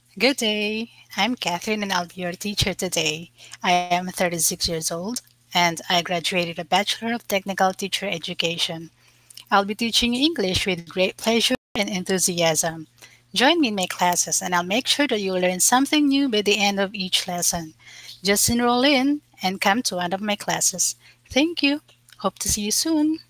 Good day. I'm Catherine and I'll be your teacher today. I am 36 years old and I graduated a Bachelor of Technical Teacher Education. I'll be teaching English with great pleasure and enthusiasm. Join me in my classes and I'll make sure that you'll learn something new by the end of each lesson. Just enroll in and come to one of my classes. Thank you. Hope to see you soon.